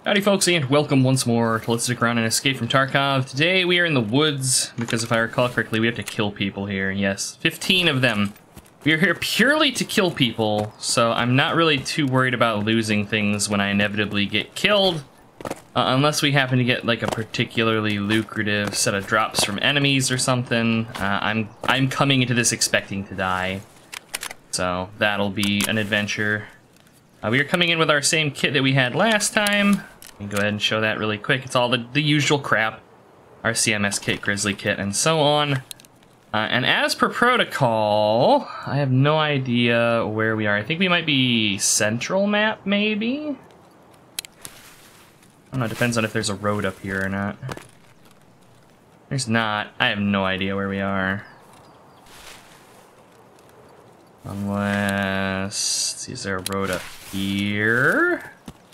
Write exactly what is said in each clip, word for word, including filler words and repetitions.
Howdy folks, and welcome once more to Let's Stick Around and Escape from Tarkov. Today we are in the woods, because if I recall correctly, we have to kill people here. Yes, fifteen of them. We are here purely to kill people, so I'm not really too worried about losing things when I inevitably get killed. Uh, unless we happen to get like a particularly lucrative set of drops from enemies or something. Uh, I'm, I'm coming into this expecting to die. So that'll be an adventure. Uh, we are coming in with our same kit that we had last time. Let me go ahead and show that really quick. It's all the, the usual crap. Our C M S kit, Grizzly kit, and so on. Uh, and as per protocol, I have no idea where we are. I think we might be central map, maybe? I don't know, it depends on if there's a road up here or not. There's not. I have no idea where we are. Unless... Let's see, is there a road up here?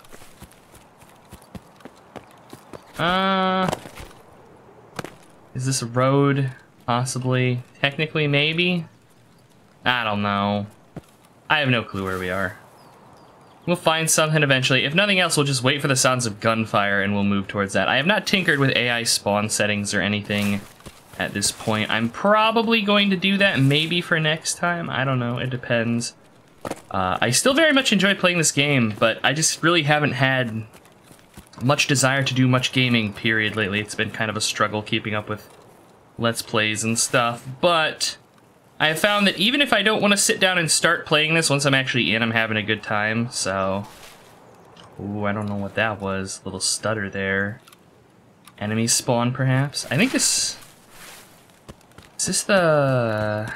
Uh... Is this a road? Possibly. Technically, maybe? I don't know. I have no clue where we are. We'll find something eventually. If nothing else, we'll just wait for the sounds of gunfire and we'll move towards that. I have not tinkered with A I spawn settings or anything at this point. I'm probably going to do that maybe for next time. I don't know. It depends. Uh, I still very much enjoy playing this game, but I just really haven't had much desire to do much gaming, period, lately. It's been kind of a struggle keeping up with Let's Plays and stuff, but I have found that even if I don't want to sit down and start playing this, once I'm actually in, I'm having a good time, so... Ooh, I don't know what that was. Little stutter there. Enemy spawn, perhaps? I think this... Is this the...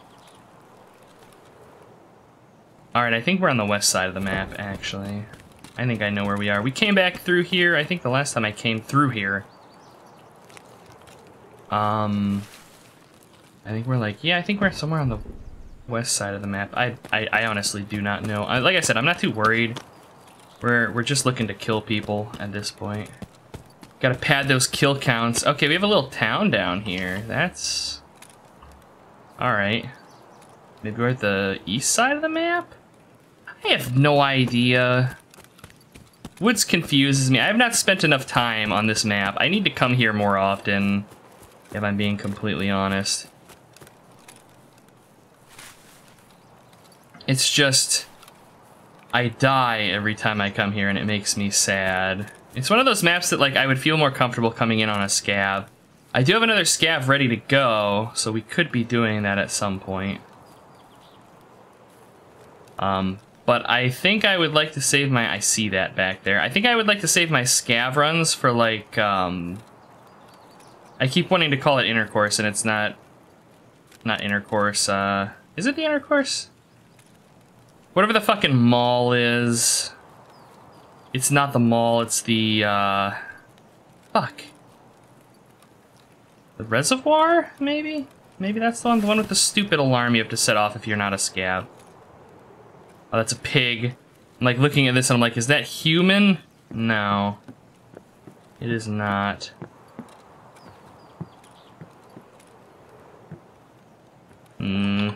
Alright, I think we're on the west side of the map, actually. I think I know where we are. We came back through here. I think the last time I came through here. Um... I think we're like, yeah, I think we're somewhere on the west side of the map. I, I, I honestly do not know. I, like I said, I'm not too worried. We're, we're just looking to kill people at this point. Gotta pad those kill counts. Okay, we have a little town down here. That's... Alright. Maybe we're at the east side of the map? I have no idea. Woods confuses me. I have not spent enough time on this map. I need to come here more often, if I'm being completely honest. It's just... I die every time I come here and it makes me sad. It's one of those maps that, like, I would feel more comfortable coming in on a scav. I do have another scav ready to go, so we could be doing that at some point. Um, but I think I would like to save my... I see that back there. I think I would like to save my scav runs for, like, um... I keep wanting to call it intercourse, and it's not... Not intercourse, uh... Is it the intercourse? Whatever the fucking mall is... It's not the mall, it's the, uh... Fuck. The reservoir, maybe? Maybe that's the one, the one with the stupid alarm you have to set off if you're not a scav. Oh, that's a pig. I'm like looking at this and I'm like, is that human? No. It is not. Hmm.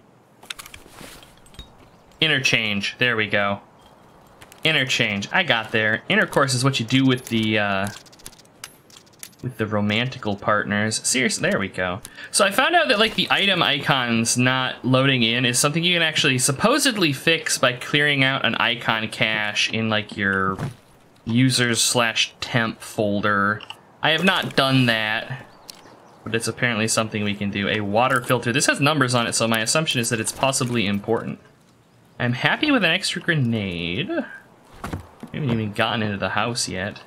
Interchange. There we go. Interchange. I got there. Intercourse is what you do with the, uh... with the romantical partners. Seriously, there we go. So I found out that, like, the item icons not loading in is something you can actually supposedly fix by clearing out an icon cache in, like, your users slash temp folder. I have not done that, but it's apparently something we can do. A water filter. This has numbers on it, so my assumption is that it's possibly important. I'm happy with an extra grenade. We haven't even gotten into the house yet.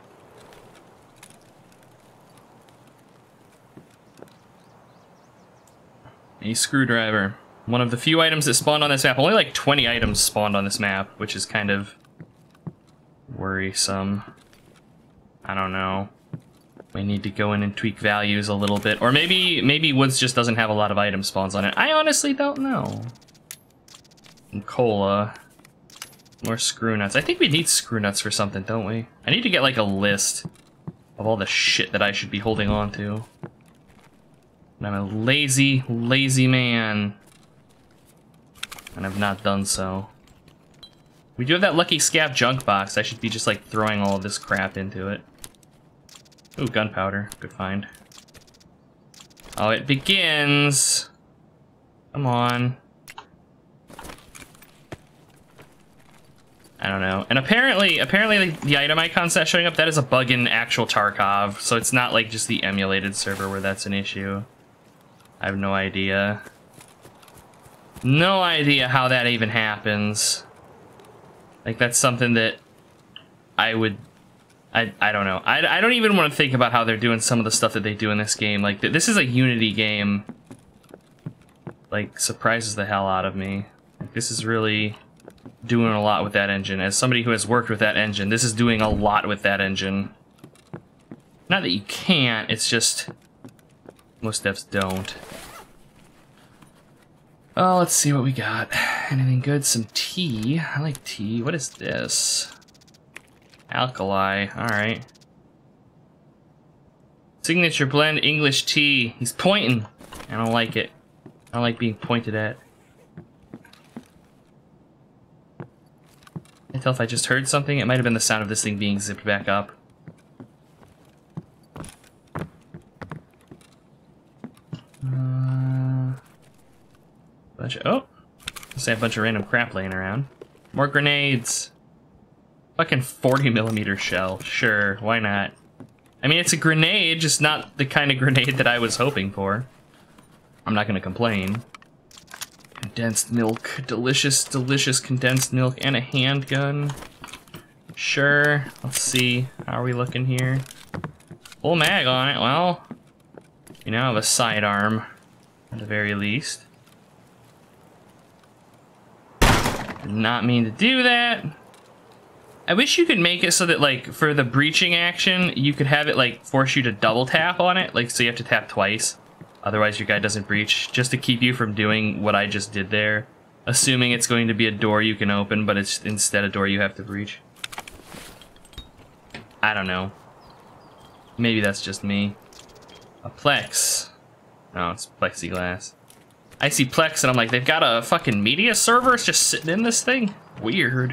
A screwdriver. One of the few items that spawned on this map. Only like twenty items spawned on this map, which is kind of worrisome. I don't know. We need to go in and tweak values a little bit. Or maybe maybe Woods just doesn't have a lot of item spawns on it. I honestly don't know. And cola. More screw nuts. I think we need screw nuts for something, don't we? I need to get like a list of all the shit that I should be holding on to. And I'm a lazy, lazy man. And I've not done so. We do have that lucky scav junk box. I should be just like throwing all of this crap into it. Ooh, gunpowder. Good find. Oh, it begins. Come on. I don't know. And apparently, apparently the, the item icons that's showing up, that is a bug in actual Tarkov. So it's not like just the emulated server where that's an issue. I have no idea. No idea how that even happens. Like, that's something that I would... I, I don't know. I, I don't even want to think about how they're doing some of the stuff that they do in this game. Like, th this is a Unity game. Like, surprises the hell out of me. Like, this is really doing a lot with that engine. As somebody who has worked with that engine, this is doing a lot with that engine. Not that you can't, it's just... most devs don't. Oh, let's see what we got. Anything good? Some tea. I like tea. What is this? Alkali. Alright. Signature blend English tea. He's pointing. I don't like it. I don't like being pointed at. I can't tell if I just heard something. It might have been the sound of this thing being zipped back up. Uh, bunch of, oh, let's say a bunch of random crap laying around. More grenades. Fucking forty millimeter shell. Sure, why not? I mean, it's a grenade, just not the kind of grenade that I was hoping for. I'm not gonna complain. Condensed milk. Delicious, delicious condensed milk and a handgun. Sure. Let's see. How are we looking here? Full mag on it. Well, you now have a sidearm, at the very least. Did not mean to do that. I wish you could make it so that, like, for the breaching action, you could have it, like, force you to double tap on it. Like, so you have to tap twice. Otherwise, your guy doesn't breach. Just to keep you from doing what I just did there. Assuming it's going to be a door you can open, but it's instead a door you have to breach. I don't know. Maybe that's just me. A Plex. No, it's plexiglass. I see Plex and I'm like, they've got a fucking media server just sitting in this thing? Weird.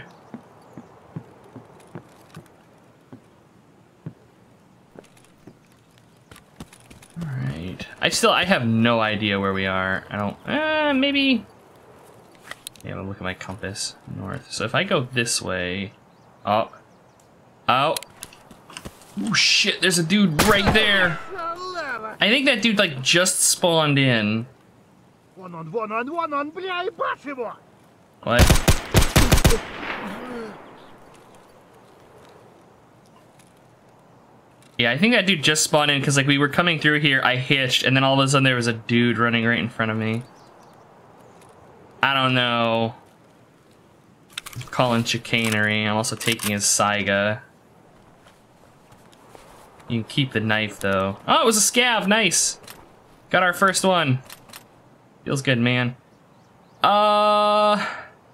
Alright. I still, I have no idea where we are. I don't, uh, maybe... Yeah, I'm gonna look at my compass. North. So if I go this way... Oh. Oh. Oh shit, there's a dude right there. I think that dude, like, just spawned in. What? Yeah, I think that dude just spawned in because, like, we were coming through here, I hitched, and then all of a sudden there was a dude running right in front of me. I don't know. I'm calling chicanery. I'm also taking his Saiga. You can keep the knife, though. Oh, it was a scav! Nice! Got our first one. Feels good, man. Uh...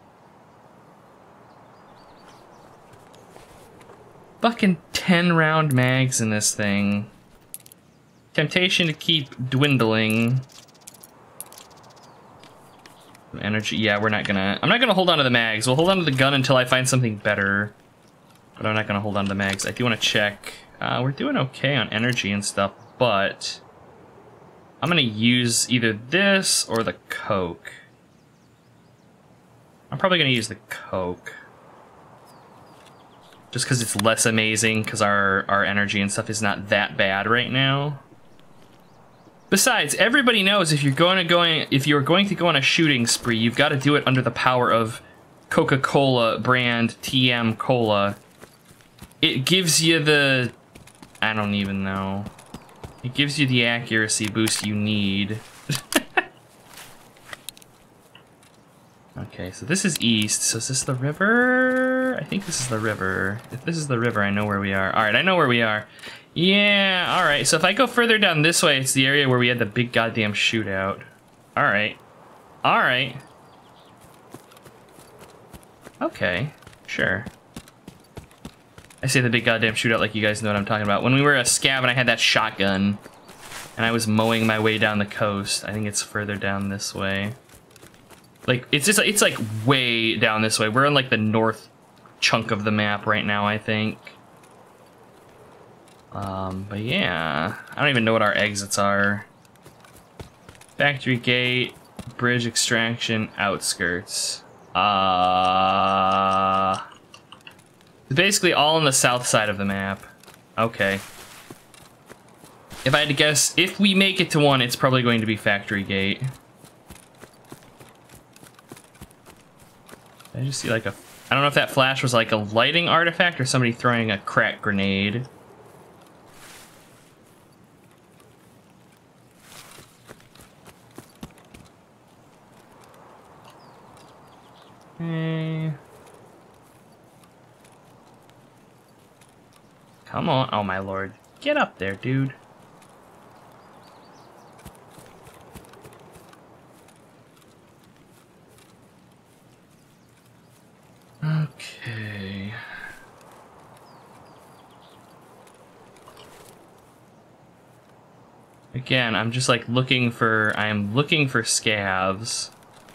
Fucking ten round mags in this thing. Temptation to keep dwindling. Energy, yeah, we're not gonna... I'm not gonna hold on to the mags. We'll hold on to the gun until I find something better. But I'm not gonna hold on to the mags. I do want to check. Uh, we're doing okay on energy and stuff, but... I'm gonna use either this or the Coke. I'm probably gonna use the Coke. Just because it's less amazing, because our, our energy and stuff is not that bad right now. Besides, everybody knows if you're going to going if you're going to go on a shooting spree, you've got to do it under the power of Coca-Cola brand T M Cola. It gives you the... I don't even know. It gives you the accuracy boost you need. Okay, so this is east. So is this the river? I think this is the river. If this is the river, I know where we are. All right, I know where we are. Yeah, all right. So if I go further down this way, it's the area where we had the big goddamn shootout. All right. All right. Okay, sure. I say the big goddamn shootout like you guys know what I'm talking about. When we were a scav and I had that shotgun and I was mowing my way down the coast. I think it's further down this way. Like, it's just, it's like way down this way. We're in like the north, chunk of the map right now, I think. Um, but yeah, I don't even know what our exits are. Factory gate, bridge extraction, outskirts. Uh, basically all on the south side of the map. Okay. If I had to guess, if we make it to one, it's probably going to be factory gate. I just see like a... I don't know if that flash was like a lighting artifact or somebody throwing a crack grenade. Okay. Come on. Oh my lord. Get up there, dude. Okay. Again, I'm just like looking for, I am looking for scavs.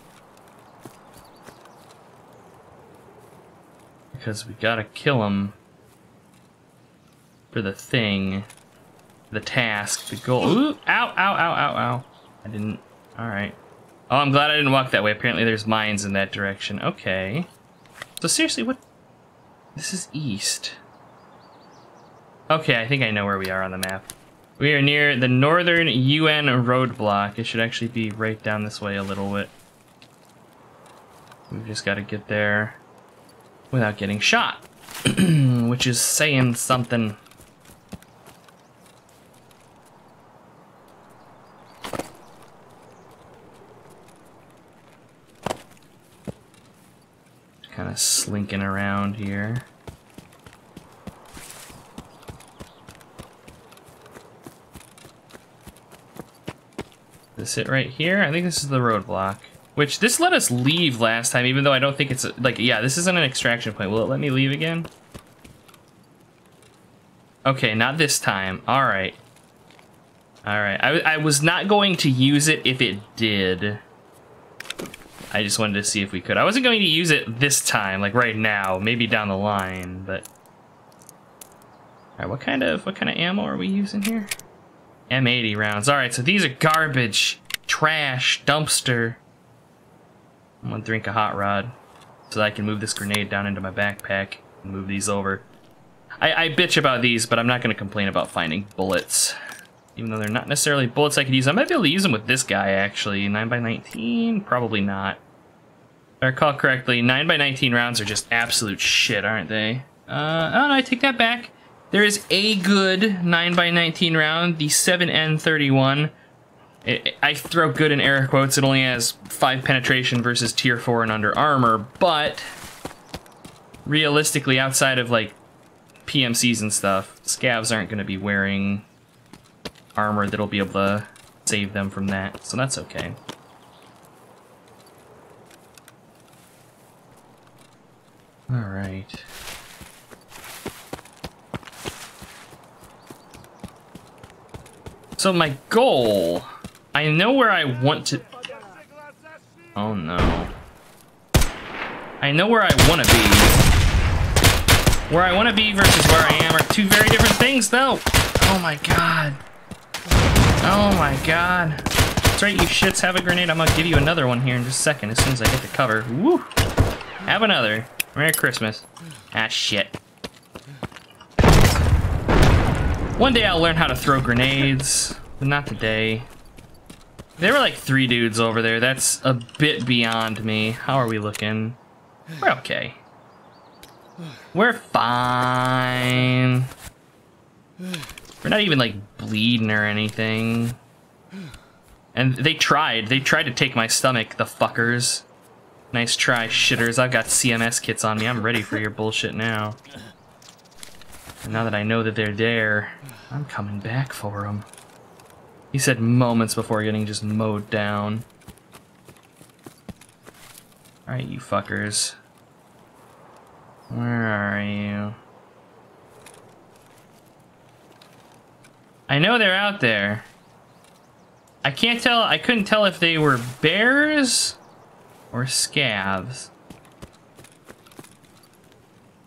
Because we gotta kill them for the thing, the task, the goal. Ooh, ow, ow, ow, ow, ow. I didn't, alright. Oh, I'm glad I didn't walk that way. Apparently there's mines in that direction. Okay. So seriously, what? This is east. Okay, I think I know where we are on the map. We are near the northern U N roadblock. It should actually be right down this way a little bit. We've just got to get there without getting shot, which is saying something. Kind of slinking around here. This it right here? I think this is the roadblock. Which, this let us leave last time, even though I don't think it's, a, like, yeah, this isn't an extraction point. Will it let me leave again? Okay, not this time. Alright. Alright, I, I was not going to use it if it did. I just wanted to see if we could. I wasn't going to use it this time, like right now, maybe down the line, but... Alright, what kind of, what kind of ammo are we using here? M eighty rounds. Alright, so these are garbage, trash, dumpster. I'm gonna drink a hot rod so that I can move this grenade down into my backpack and move these over. I, I bitch about these, but I'm not gonna complain about finding bullets. Even though they're not necessarily bullets I could use. I might be able to use them with this guy, actually. nine by nineteen? Probably not. If I recall correctly, nine by nineteen rounds are just absolute shit, aren't they? Uh, oh no, I take that back. There is a good nine by nineteen round, the seven N thirty-one. It, I throw good in air quotes. It only has five penetration versus tier four and under armor, but realistically, outside of like P M Cs and stuff, scavs aren't going to be wearing armor that'll be able to save them from that, so that's okay. All right. So my goal, I know where I want to... Oh no. I know where I want to be. Where I want to be versus where I am are two very different things, though. Oh my god. Oh my god. That's right, you shits, have a grenade. I'm gonna give you another one here in just a second as soon as I get the cover. Woo! Have another. Merry Christmas. Ah, shit. One day I'll learn how to throw grenades, but not today. There were like three dudes over there. That's a bit beyond me. How are we looking? We're okay. We're fine. We're not even like bleeding or anything. And they tried. They tried to take my stomach, the fuckers. Nice try, shitters. I've got C M S kits on me. I'm ready for your bullshit now. And now that I know that they're there, I'm coming back for them. He said moments before getting just mowed down. Alright, you fuckers. Where are you? I know they're out there. I can't tell, I couldn't tell if they were bears or scavs.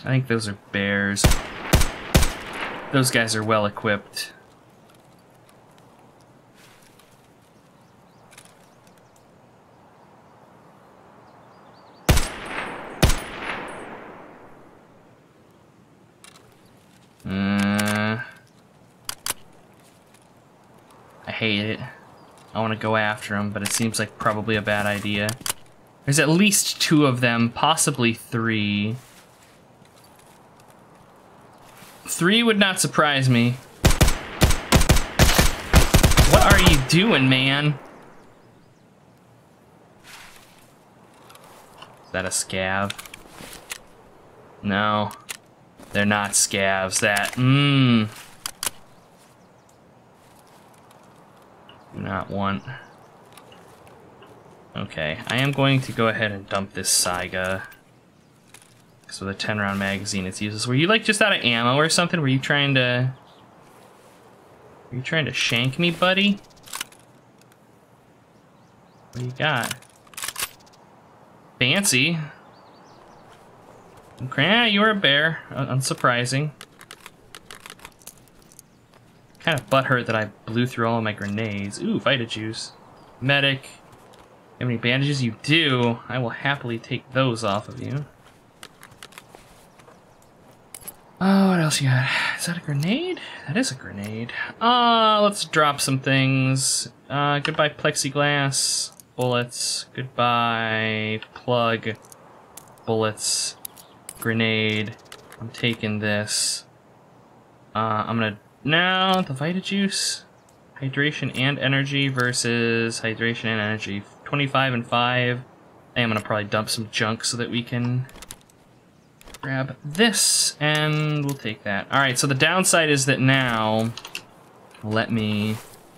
I think those are bears. Those guys are well equipped. Uh, I hate it. I want to go after them, but it seems like probably a bad idea. There's at least two of them, possibly three. Three would not surprise me. What are you doing, man? Is that a scav? No. They're not scavs. That, mmm. Do not want. Okay, I am going to go ahead and dump this Saiga. So the ten round magazine it's useless. Were you like just out of ammo or something? Were you trying to... Were you trying to shank me, buddy? What do you got? Fancy. Okay, you were a bear. Unsurprising. Kind of butthurt that I blew through all of my grenades. Ooh, Vita Juice. Medic. How many bandages you do? I will happily take those off of you. Oh, what else you got? Is that a grenade? That is a grenade. Uh, let's drop some things. Uh, goodbye plexiglass. Bullets. Goodbye plug. Bullets. Grenade. I'm taking this. Uh, I'm gonna... Now, the Vita Juice. Hydration and energy versus hydration and energy. twenty-five and five. I am gonna probably dump some junk so that we can... grab this, and we'll take that. Alright, so the downside is that now, let me...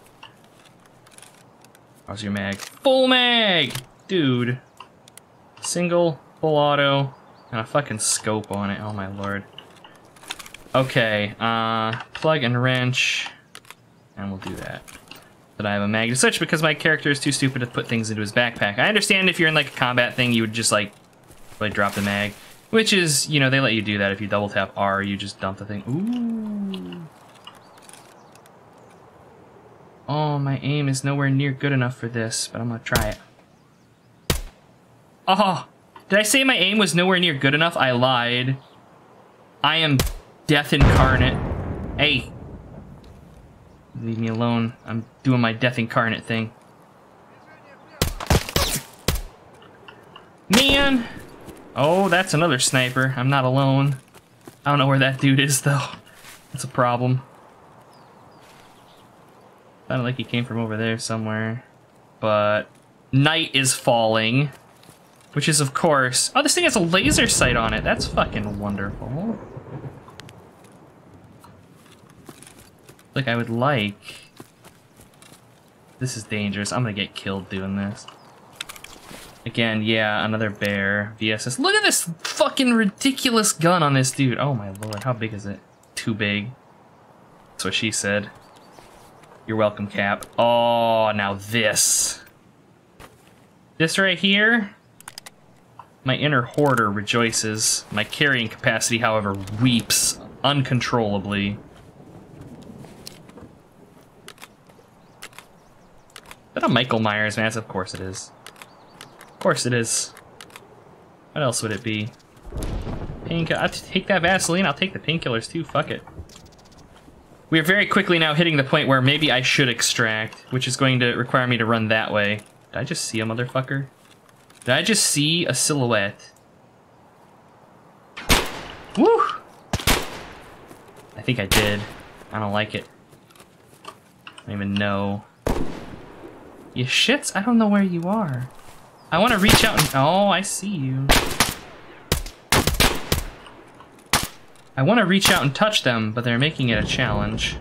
How's your mag? Full mag! Dude. Single, full auto, and a fucking scope on it, oh my lord. Okay, uh, plug and wrench, and we'll do that. But I have a mag to switch because my character is too stupid to put things into his backpack. I understand if you're in like a combat thing, you would just like, like drop the mag. Which is, you know, they let you do that. If you double tap R, you just dump the thing. Ooh. Oh, my aim is nowhere near good enough for this, but I'm gonna try it. Oh, did I say my aim was nowhere near good enough? I lied. I am death incarnate. Hey. Leave me alone. I'm doing my death incarnate thing. Man. Oh, that's another sniper. I'm not alone. I don't know where that dude is, though. That's a problem. Sounded like he came from over there somewhere. But night is falling. Which is, of course... Oh, this thing has a laser sight on it. That's fucking wonderful. Like, I would like... This is dangerous. I'm gonna get killed doing this. Again, yeah, another bear. V S S. Look at this fucking ridiculous gun on this dude. Oh my lord, how big is it? Too big. That's what she said. You're welcome, Cap. Oh, now this. This right here. My inner hoarder rejoices. My carrying capacity, however, weeps uncontrollably. Is that a Michael Myers mask? Of course it is. Of course it is. What else would it be? Pink. I'll take that Vaseline. I'll take the painkillers too. Fuck it. We are very quickly now hitting the point where maybe I should extract, which is going to require me to run that way. Did I just see a motherfucker? Did I just see a silhouette? Woo! I think I did. I don't like it. I don't even know. You shits? I don't know where you are. I want to reach out and... Oh, I see you. I want to reach out and touch them, but they're making it a challenge.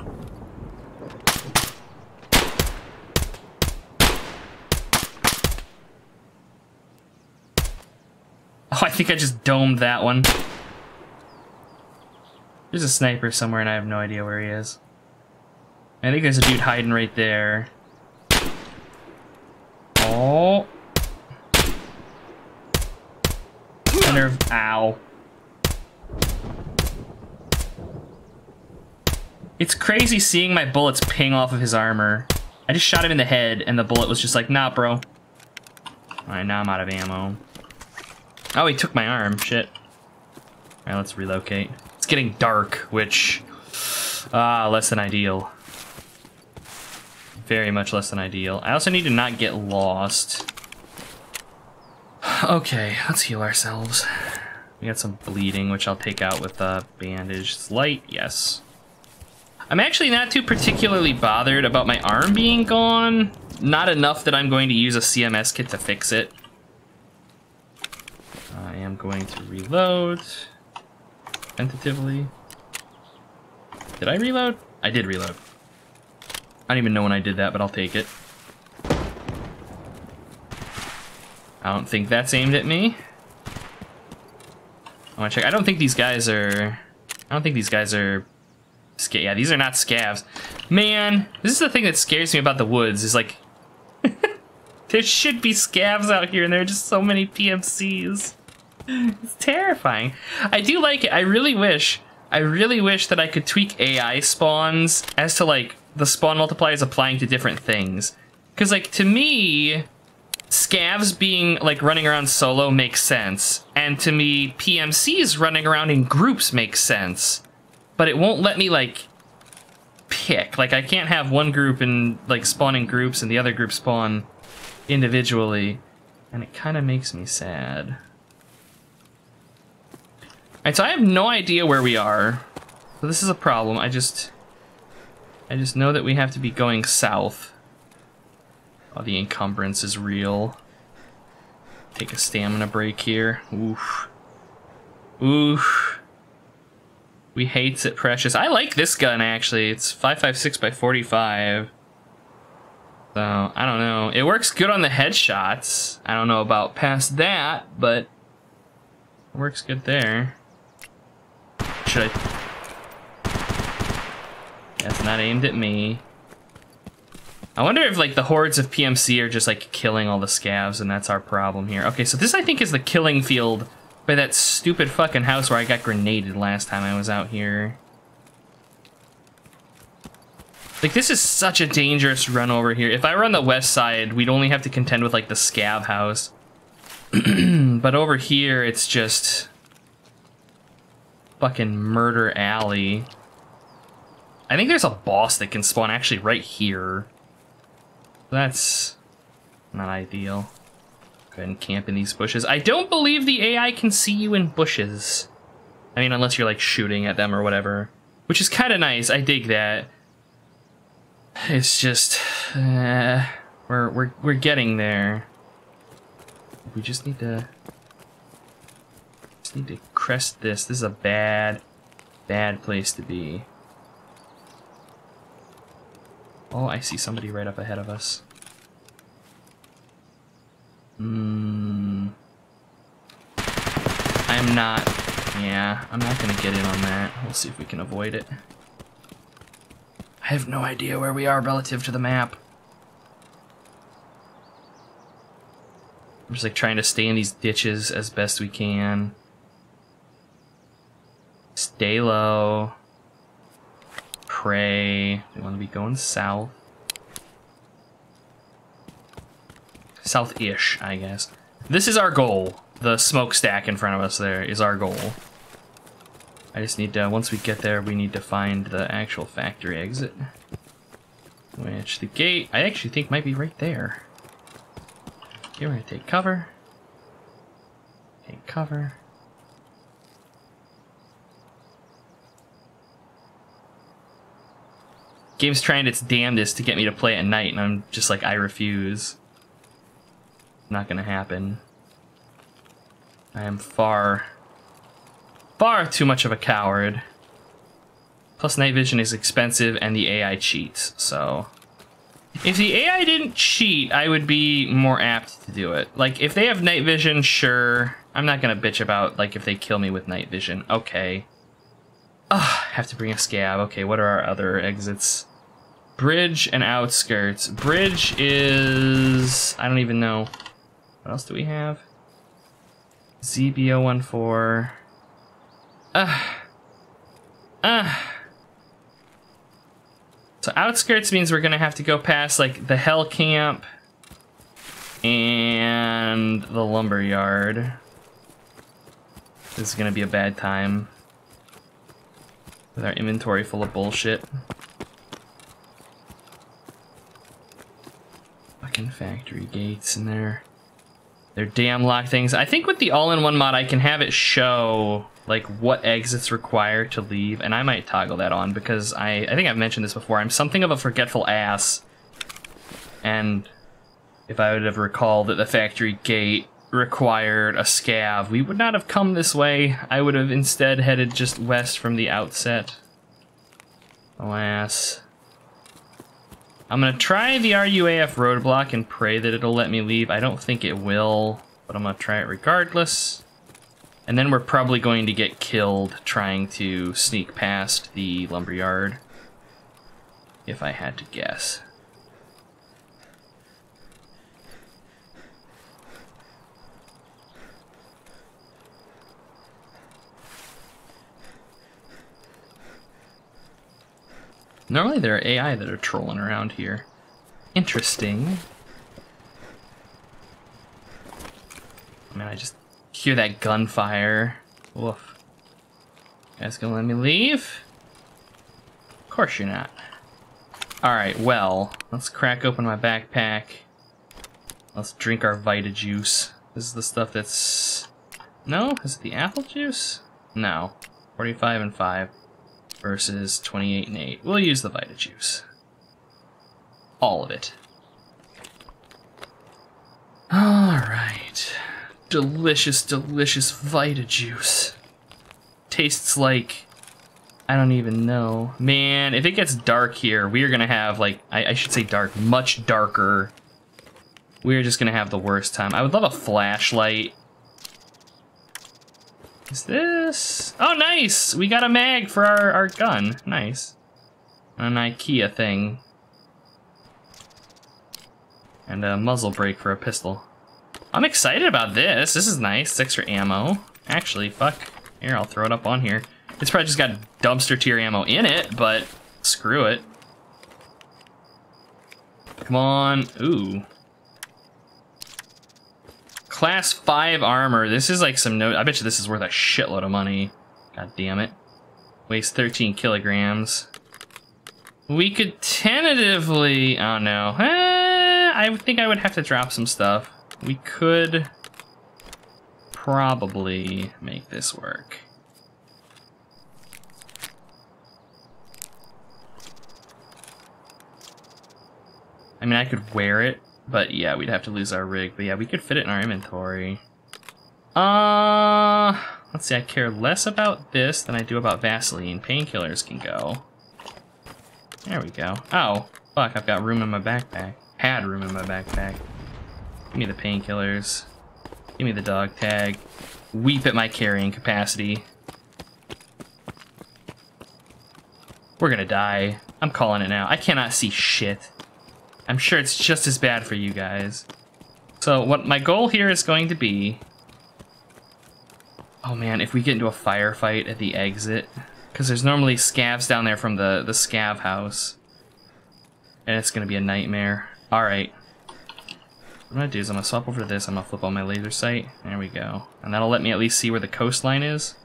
Oh, I think I just domed that one. There's a sniper somewhere and I have no idea where he is. I think there's a dude hiding right there. Oh. Nerve. Ow. It's crazy seeing my bullets ping off of his armor. I just shot him in the head, and the bullet was just like, nah, bro. Alright, now I'm out of ammo. Oh, he took my arm. Shit. Alright, let's relocate. It's getting dark, which... Ah, less than ideal. Very much less than ideal. I also need to not get lost. Okay, let's heal ourselves. We got some bleeding, which I'll take out with a bandage. It's light, yes. I'm actually not too particularly bothered about my arm being gone. Not enough that I'm going to use a C M S kit to fix it. I am going to reload. Tentatively. Did I reload? I did reload. I don't even know when I did that, but I'll take it. I don't think that's aimed at me. I want to check. I don't think these guys are... I don't think these guys are... Sca yeah, these are not scavs. Man, this is the thing that scares me about the woods, is like... there should be scavs out here, and there are just so many P M Cs. It's terrifying. I do like it. I really wish... I really wish that I could tweak A I spawns as to, like, the spawn multipliers applying to different things. Because, like, to me... Scavs being, like, running around solo makes sense. And to me, P M Cs running around in groups makes sense. But it won't let me, like, pick. Like, I can't have one group and, like, spawn in groups and the other group spawn individually. And it kind of makes me sad. Alright, so I have no idea where we are. So this is a problem. I just... I just know that we have to be going south. Oh, the encumbrance is real. Take a stamina break here. Oof. Oof. We hates it, precious. I like this gun, actually. It's five five six by forty-five. So, I don't know. It works good on the headshots. I don't know about past that, but it works good there. Should I... That's not aimed at me. I wonder if, like, the hordes of P M C are just, like, killing all the scavs, and that's our problem here. Okay, so this, I think, is the killing field by that stupid fucking house where I got grenaded last time I was out here. Like, this is such a dangerous run over here. If I were on the west side, we'd only have to contend with, like, the scav house. But over here, it's just... fucking murder alley. I think there's a boss that can spawn actually right here. That's not ideal. Go ahead and camp in these bushes. I don't believe the A I can see you in bushes. I mean, unless you're, like, shooting at them or whatever. Which is kind of nice. I dig that. It's just... Uh, we're, we're, we're getting there. We just need to... Just need to crest this. This is a bad, bad place to be. Oh, I see somebody right up ahead of us. Hmm. I'm not... Yeah, I'm not gonna get in on that. We'll see if we can avoid it. I have no idea where we are relative to the map. I'm just, like, trying to stay in these ditches as best we can. Stay low. Pray. We want to be going south. South-ish, I guess. This is our goal. The smokestack in front of us there is our goal. I just need to, once we get there, we need to find the actual factory exit. Which the gate, I actually think might be right there. Okay, we're gonna take cover. Take cover. Game's trying its damnedest to get me to play at night, and I'm just like, I refuse. Not gonna happen. I am far, far too much of a coward. Plus, night vision is expensive, and the A I cheats, so... If the A I didn't cheat, I would be more apt to do it. Like, if they have night vision, sure. I'm not gonna bitch about, like, if they kill me with night vision. Okay. Ugh, have to bring a scab. Okay, what are our other exits? Bridge and outskirts. Bridge is... I don't even know. What else do we have? Z B zero one four. Ugh. Ugh. So outskirts means we're gonna have to go past like the Hell Camp and the lumberyard. This is gonna be a bad time with our inventory full of bullshit. Fucking factory gates in there. They're damn lock things. I think with the all-in-one mod, I can have it show like what exits require to leave, and I might toggle that on because I, I think I've mentioned this before. I'm something of a forgetful ass, and if I would have recalled that the factory gate required a scav, we would not have come this way. I would have instead headed just west from the outset. Alas. I'm gonna try the R U A F roadblock and pray that it'll let me leave. I don't think it will, but I'm gonna try it regardless. And then we're probably going to get killed trying to sneak past the lumberyard, if I had to guess. Normally there are A I that are trolling around here. Interesting. I mean, I just hear that gunfire. Woof. You guys gonna let me leave? Of course you're not. Alright, well, let's crack open my backpack. Let's drink our Vita juice. This is the stuff that's... No? Is it the apple juice? No. forty-five and five. Versus twenty-eight and eight. We'll use the Vita juice. All of it. Alright. Delicious, delicious Vita juice. Tastes like... I don't even know. Man, if it gets dark here, we are gonna have, like... I, I should say dark. Much darker. We are just gonna have the worst time. I would love a flashlight. Is this? Oh, nice! We got a mag for our, our gun. Nice. An IKEA thing. And a muzzle brake for a pistol. I'm excited about this. This is nice. It's extra ammo. Actually, fuck. Here, I'll throw it up on here. It's probably just got dumpster tier ammo in it, but screw it. Come on. Ooh. Class five armor. This is like some no. I bet you this is worth a shitload of money. God damn it. Weighs thirteen kilograms. We could tentatively. Oh no. Eh, I think I would have to drop some stuff. We could probably make this work. I mean, I could wear it. But yeah, we'd have to lose our rig. But yeah, we could fit it in our inventory. Uh, let's see, I care less about this than I do about Vaseline. Painkillers can go. There we go. Oh, fuck, I've got room in my backpack. Had room in my backpack. Give me the painkillers. Give me the dog tag. Weep at my carrying capacity. We're gonna die. I'm calling it now. I cannot see shit. I'm sure it's just as bad for you guys. So what my goal here is going to be... Oh man, if we get into a firefight at the exit, because there's normally scavs down there from the, the scav house. And it's going to be a nightmare. Alright. What I'm going to do is I'm going to swap over to this, I'm going to flip on my laser sight. There we go. And that'll let me at least see where the coastline is.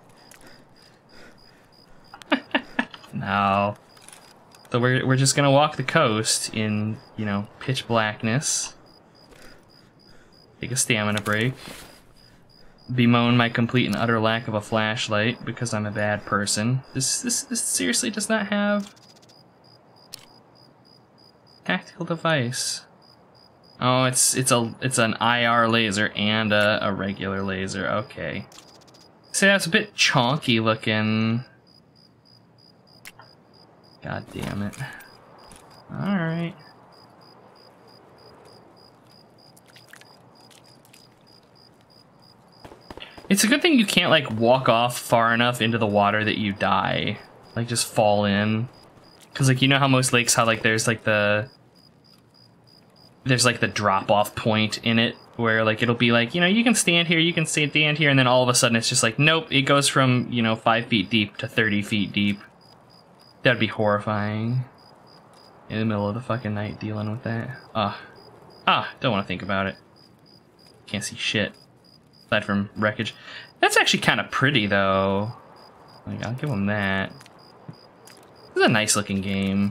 No. So we're, we're just gonna walk the coast in, you know, pitch blackness. Take a stamina break. Bemoan my complete and utter lack of a flashlight because I'm a bad person. This this this seriously does not have tactical device. Oh, it's it's a it's an I R laser and a, a regular laser. Okay. See, that's a bit chonky looking. God damn it. Alright. It's a good thing you can't, like, walk off far enough into the water that you die. Like, just fall in. Because, like, you know how most lakes, how, like, there's, like, the... There's, like, the drop-off point in it, where, like, it'll be like, you know, you can stand here, you can stand here, and then all of a sudden it's just like, nope, it goes from, you know, five feet deep to thirty feet deep. That'd be horrifying. in the middle of the fucking night dealing with that. Ah, ah, don't want to think about it. Can't see shit aside from wreckage. That's actually kind of pretty though. Like, I'll give them that. This is a nice looking game.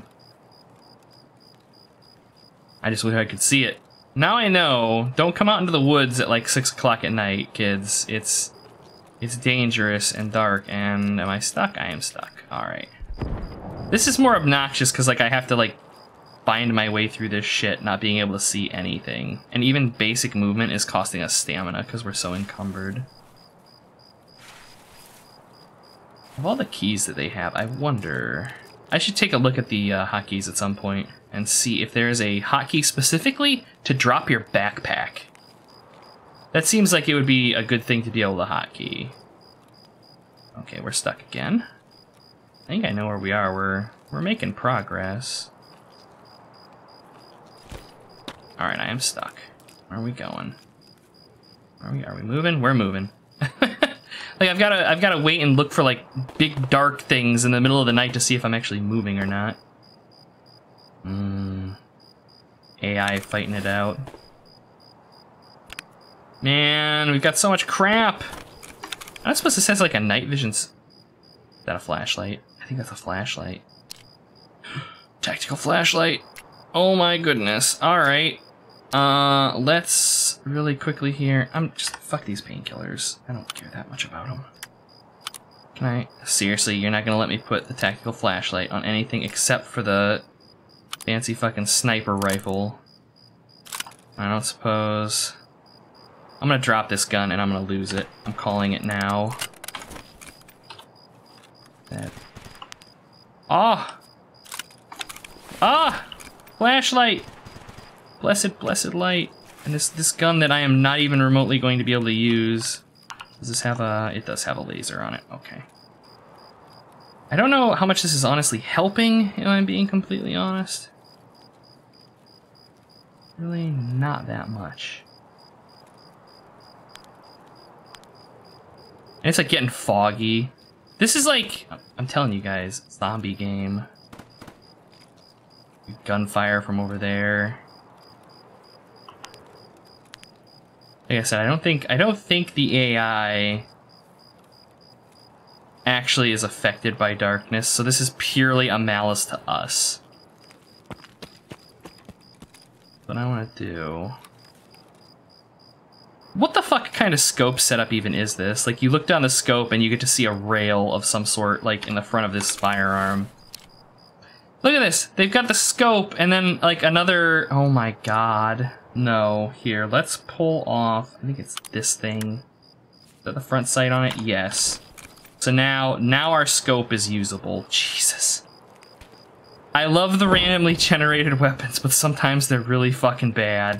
I just wish I could see it. Now I know. Don't come out into the woods at like six o'clock at night, kids. It's it's dangerous and dark. And am I stuck? I am stuck. All right. This is more obnoxious because like I have to like find my way through this shit, not being able to see anything. And even basic movement is costing us stamina because we're so encumbered. Of all the keys that they have, I wonder... I should take a look at the uh, hotkeys at some point and see if there is a hotkey specifically to drop your backpack. That seems like it would be a good thing to be able to hotkey. Okay, we're stuck again. I think I know where we are. We're we're making progress. All right, I am stuck. Where are we going? Are we are we moving? We're moving. Like I've got to I've got to wait and look for like big dark things in the middle of the night to see if I'm actually moving or not. Hmm. A I fighting it out. Man, we've got so much crap. I'm not supposed to sense like a night vision. Is that a flashlight? I think that's a flashlight. Tactical flashlight. Oh my goodness. All right. Uh, let's really quickly here. I'm just fuck these painkillers. I don't care that much about them. Can I seriously? You're not gonna let me put the tactical flashlight on anything except for the fancy fucking sniper rifle? I don't suppose. I'm gonna drop this gun and I'm gonna lose it. I'm calling it now. That. Ah! Ah! Flashlight! Blessed, blessed light. And this this gun that I am not even remotely going to be able to use. Does this have a... It does have a laser on it. Okay. I don't know how much this is honestly helping, if I'm being completely honest. Really not that much. And it's like getting foggy. This is like... I'm telling you guys, zombie game. Gunfire from over there. Like I said, I don't think I don't think the A I actually is affected by darkness, so this is purely a malice to us. What I want to do... What the fuck kind of scope setup even is this? Like, you look down the scope and you get to see a rail of some sort, like, in the front of this firearm. Look at this! They've got the scope and then, like, another... Oh my god. No. Here, let's pull off... I think it's this thing. Is that the front sight on it? Yes. So now, now our scope is usable. Jesus. I love the randomly generated weapons, but sometimes they're really fucking bad.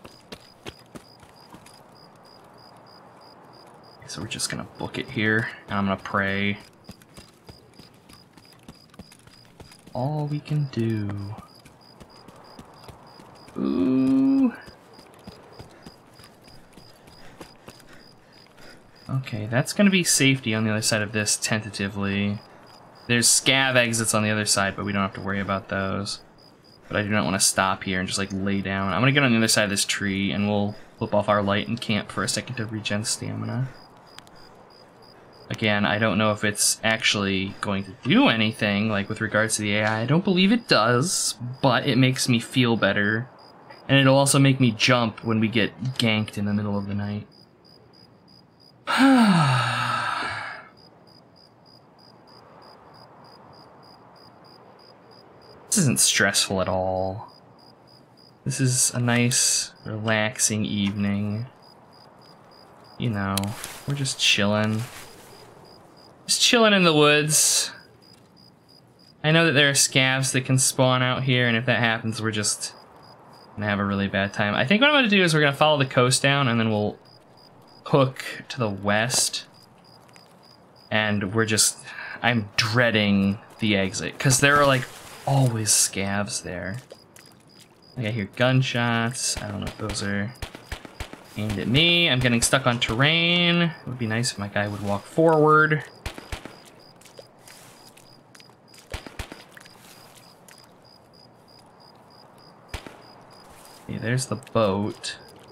So we're just gonna book it here, and I'm gonna pray. All we can do. Ooh. Okay, that's gonna be safety on the other side of this, tentatively. There's scav exits on the other side, but we don't have to worry about those. But I do not want to stop here and just like lay down. I'm gonna get on the other side of this tree, and we'll flip off our light and camp for a second to regen stamina. Again, I don't know if it's actually going to do anything, like with regards to the A I. I don't believe it does, but it makes me feel better. And it'll also make me jump when we get ganked in the middle of the night. This isn't stressful at all. This is a nice, relaxing evening. You know, we're just chilling. Just chilling in the woods. I know that there are scavs that can spawn out here, and if that happens, we're just gonna have a really bad time. I think what I'm gonna do is we're gonna follow the coast down, and then we'll hook to the west. And we're just... I'm dreading the exit, because there are, like, always scavs there. Like, I hear gunshots. I don't know if those are aimed at me. I'm getting stuck on terrain. It would be nice if my guy would walk forward. Okay, there's the boat.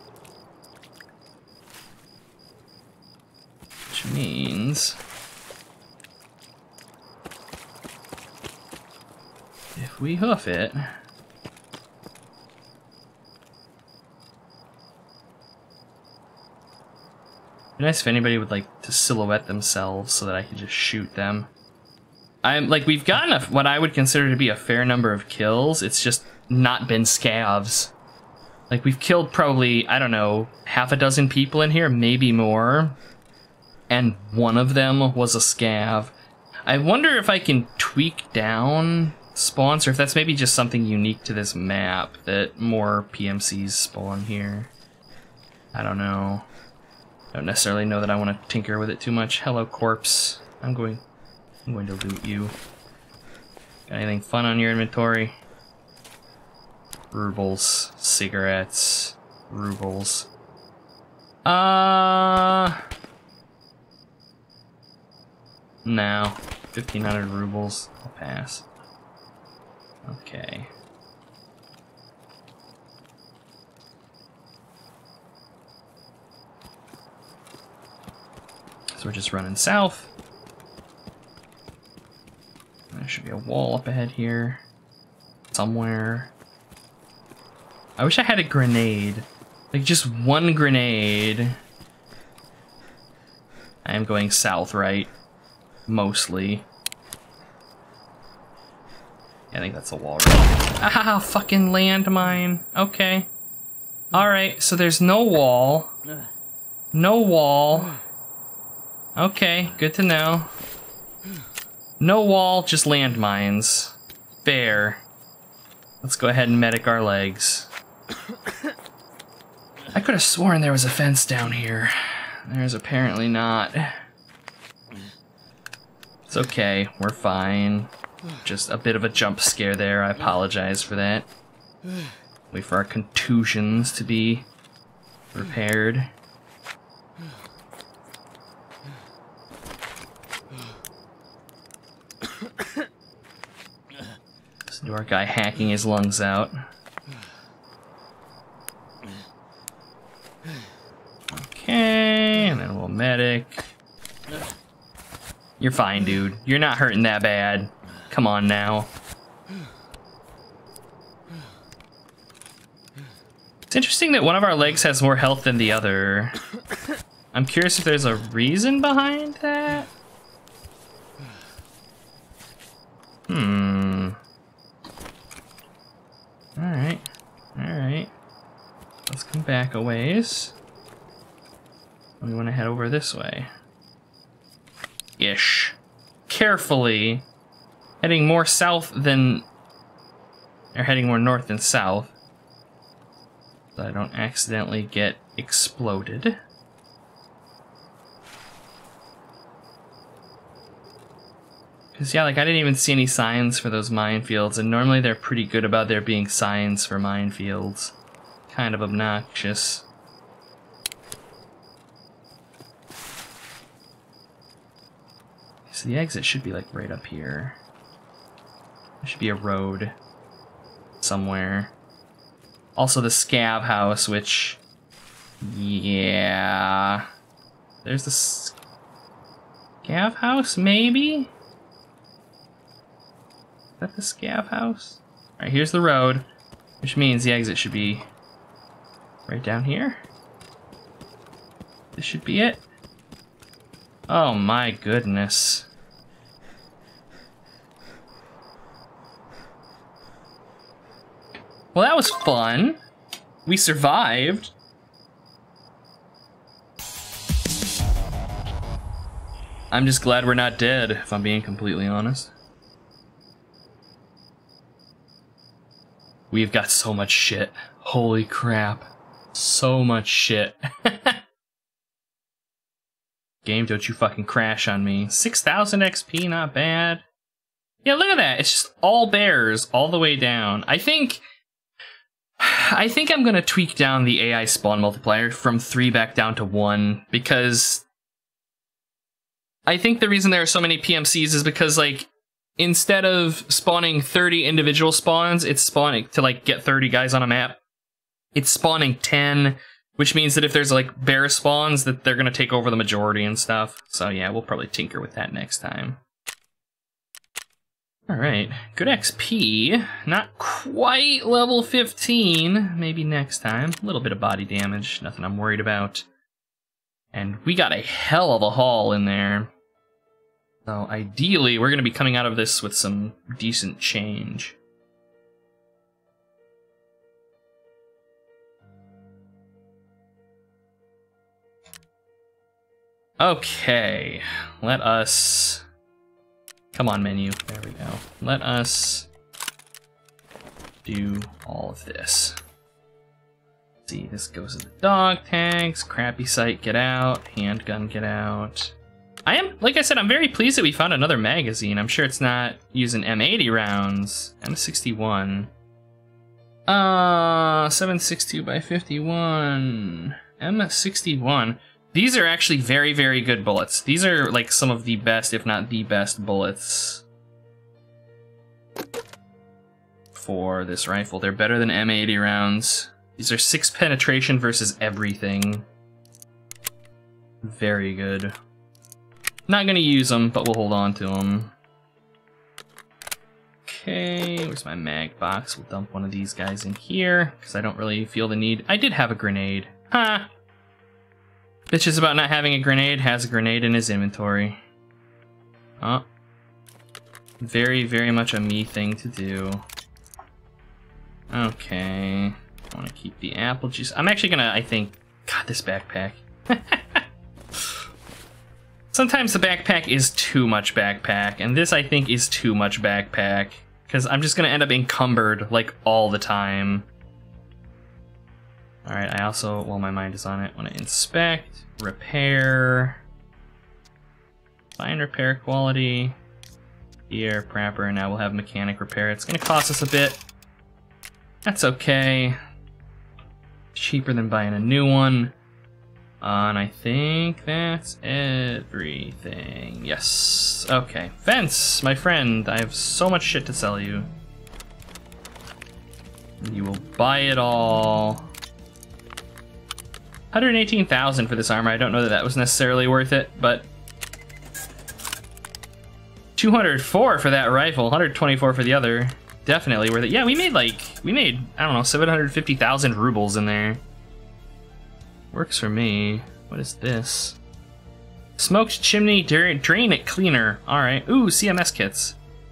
Which means... if we hoof it... it'd be nice if anybody would like to silhouette themselves so that I could just shoot them. I'm like, we've gotten a, what I would consider to be a fair number of kills. It's just not been scavs. Like, we've killed probably, I don't know, half a dozen people in here, maybe more. And one of them was a scav. I wonder if I can tweak down spawns, or if that's maybe just something unique to this map, that more P M Cs spawn here. I don't know. I don't necessarily know that I want to tinker with it too much. Hello, corpse. I'm going... I'm going to loot you. Got anything fun on your inventory? Rubles, cigarettes, rubles. Uh... No. fifteen hundred rubles. I'll pass. Okay. So we're just running south. There should be a wall up ahead here. Somewhere. I wish I had a grenade. Like, just one grenade. I am going south, right? Mostly. I think that's a wall, right? Ah, fucking landmine. Okay. Alright, so there's no wall. No wall. Okay, good to know. No wall, just landmines. Fair. Let's go ahead and medic our legs. I could have sworn there was a fence down here. There's apparently not. It's okay, we're fine. Just a bit of a jump scare there, I apologize for that. Wait for our contusions to be repaired. Listen to our guy hacking his lungs out. Okay, and then we'll medic. You're fine, dude. You're not hurting that bad. Come on now. It's interesting that one of our legs has more health than the other. I'm curious if there's a reason behind that. Hmm. Alright. Alright. Let's come back a ways. We want to head over this way. Ish. Carefully. Heading more south than... or heading more north than south. So I don't accidentally get exploded. Because, yeah, like, I didn't even see any signs for those minefields, and normally they're pretty good about there being signs for minefields. Kind of obnoxious. So the exit should be, like, right up here. There should be a road somewhere. Also the scav house, which... yeah... There's the scav house, maybe? Is that the scav house? Alright, here's the road, which means the exit should be right down here. This should be it. Oh my goodness. Well, that was fun. We survived. I'm just glad we're not dead, if I'm being completely honest. We've got so much shit. Holy crap. So much shit. Game, don't you fucking crash on me. six thousand X P, not bad. Yeah, look at that. It's just all bears all the way down. I think... I think I'm gonna tweak down the A I spawn multiplier from three back down to one, because I think the reason there are so many P M Cs is because, like, instead of spawning thirty individual spawns, it's spawning to, like, get thirty guys on a map. it's spawning ten, which means that if there's like bear spawns, that they're gonna take over the majority and stuff. So yeah, we'll probably tinker with that next time. All right, good X P. Not quite level fifteen. Maybe next time. A little bit of body damage, nothing I'm worried about. And we got a hell of a haul in there. So ideally, we're gonna be coming out of this with some decent change. Okay, let us... Come on, menu. There we go. Let us do all of this. Let's see, this goes to the dog tags. Crappy sight, get out. Handgun, get out. I am, like I said, I'm very pleased that we found another magazine. I'm sure it's not using M eighty rounds. M sixty-one. Uh, seven sixty-two by fifty-one. M sixty-one. These are actually very, very good bullets. These are like some of the best, if not the best, bullets for this rifle. They're better than M eighty rounds. These are six penetration versus everything. Very good. Not gonna use them, but we'll hold on to them. Okay, where's my mag box? We'll dump one of these guys in here, because I don't really feel the need. I did have a grenade. Ha! Huh. Bitch is about not having a grenade, has a grenade in his inventory. Oh. Very, very much a me thing to do. Okay. I want to keep the apple juice. I'm actually gonna, I think... God, this backpack. Sometimes the backpack is too much backpack, and this, I think, is too much backpack. Because I'm just gonna end up encumbered, like, all the time. Alright, I also, while my mind is on it, want to inspect, repair, fine repair quality, here, prepper, now we'll have mechanic repair. It's going to cost us a bit. That's okay. Cheaper than buying a new one. Uh, and I think that's everything. Yes. Okay. Fence, my friend, I have so much shit to sell you. You will buy it all. one hundred eighteen thousand for this armor. I don't know that that was necessarily worth it, but two hundred four for that rifle, one hundred twenty-four for the other. Definitely worth it. Yeah, we made like, we made, I don't know, seven hundred fifty thousand rubles in there. Works for me. What is this? Smoked chimney drain it cleaner. All right. Ooh, C M S kits.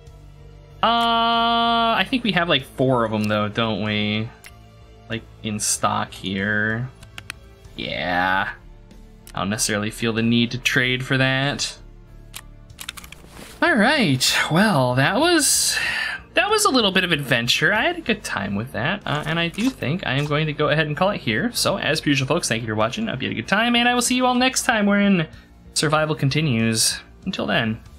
Uh, I think we have like four of them though, don't we? Like in stock here. Yeah. I don't necessarily feel the need to trade for that. All right. Well, that was that was a little bit of adventure. I had a good time with that, uh, and I do think I am going to go ahead and call it here. So, as per usual, folks, thank you for watching. I hope you had a good time, and I will see you all next time wherein survival continues. Until then.